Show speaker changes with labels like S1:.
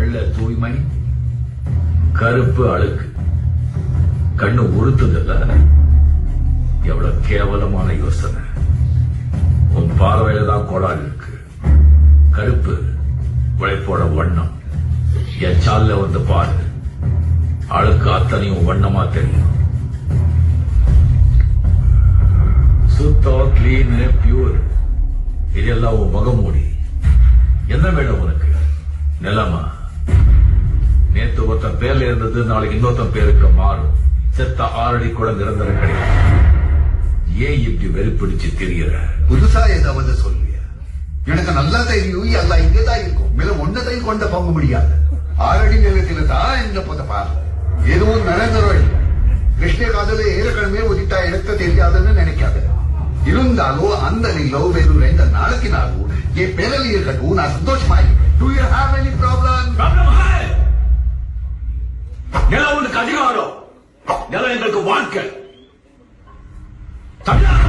S1: வெள்ளை தூய்மை, கருப்பு அழுக்கு. கண்ணு உறுத்துதல்ல, எவ்வளவு கேவலமான யோசனை. உன் பார்வையில தான் கோளாறு இருக்கு. கருப்பு உழைப்போட வண்ணம். என் சால்ல வந்து பாரு, அழுக்கு அத்தனையும் வண்ணமா தெரியும். சுத்தம், கிளீன், பியூர். இதெல்லாம் உன் முகமூடி. என்ன வேணும் உனக்கு? நிலமா? நேத்து ஒருத்தன் பேர்ல இருந்தது நாளைக்கு இன்னொருத்தன் பேருக்கு மாறும். செத்த 6 அடி கூட நிரந்தரம் கிடையாது. ஏன் இப்படி வெறிப்பிடிச்சு தெரியற?
S2: புதுசா ஏதாவது சொல்லிய? எனக்கு நல்லா தெரியும், எல்லாம் இங்கதான் இருக்கும். மேல ஒன்னதையும் கொண்ட போக முடியாது. 6 அடி நிலத்தில தான் என்ன போத பாரு. எதுவும் நிரந்தரம் இல்லை. கிருஷ்ண காதல ஏற்கனவே ஒதிட்டா எனக்கு தெரியாதுன்னு நினைக்காத. இருந்தாலும் அந்த நிலோ வெறும் 2 நாளைக்கு நாளும் என் பேரில் இருக்கட்டும், நான் சந்தோஷமா இருக்கேன். Do you have any problem?
S1: நிலம் உனக்கு அதிகாரம், நிலம் எங்களுக்கு வாழ்க்கை. தமிழா